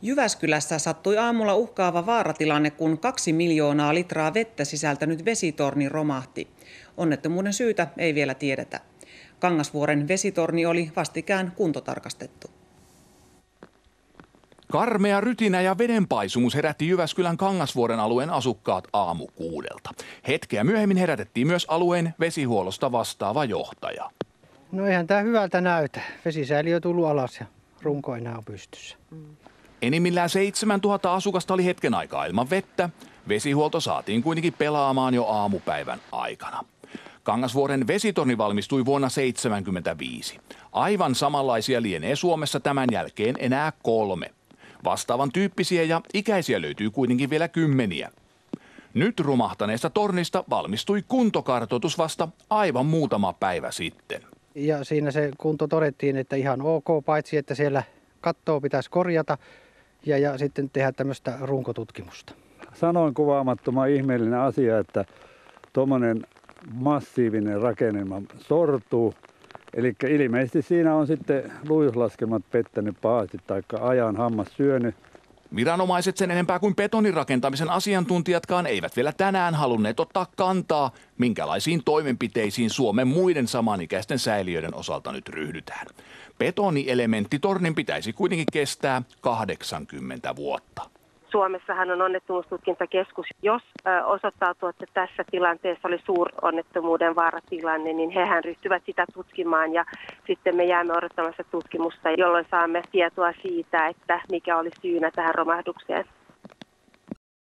Jyväskylässä sattui aamulla uhkaava vaaratilanne, kun 2 miljoonaa litraa vettä sisältänyt vesitorni romahti. Onnettomuuden syytä ei vielä tiedetä. Kangasvuoren vesitorni oli vastikään kuntotarkastettu. Karmea rytinä ja vedenpaisumus herätti Jyväskylän Kangasvuoren alueen asukkaat aamu 6:00. Hetkeä myöhemmin herätettiin myös alueen vesihuollosta vastaava johtaja. No eihän tämä hyvältä näytä. Vesisäiliö on tullut alas ja runko enää on pystyssä. Enimmillään 7000 asukasta oli hetken aikaa ilman vettä. Vesihuolto saatiin kuitenkin pelaamaan jo aamupäivän aikana. Kangasvuoren vesitorni valmistui vuonna 1975. Aivan samanlaisia lienee Suomessa tämän jälkeen enää 3. Vastaavan tyyppisiä ja ikäisiä löytyy kuitenkin vielä kymmeniä. Nyt romahtaneesta tornista valmistui kuntokartoitus vasta aivan muutama päivä sitten. Ja siinä se kunto todettiin, että ihan ok, paitsi että siellä kattoa pitäisi korjata ja sitten tehdä tämmöistä runkotutkimusta. Sanoin kuvaamattoman ihmeellinen asia, että tuommoinen massiivinen rakennelma sortuu. Eli ilmeisesti siinä on sitten luiuslaskelmat pettänyt pahasti tai ajan hammas syönyt. Viranomaiset sen enempää kuin betonirakentamisen asiantuntijatkaan eivät vielä tänään halunneet ottaa kantaa, minkälaisiin toimenpiteisiin Suomen muiden samanikäisten säiliöiden osalta nyt ryhdytään. Betonielementtitornin pitäisi kuitenkin kestää 80 vuotta. Suomessahan on onnettomuustutkintakeskus. Jos osoittautuu, että tässä tilanteessa oli suuronnettomuuden vaaratilanne, niin hehän ryhtyvät sitä tutkimaan ja sitten me jäämme odottamassa tutkimusta, jolloin saamme tietoa siitä, että mikä oli syynä tähän romahdukseen.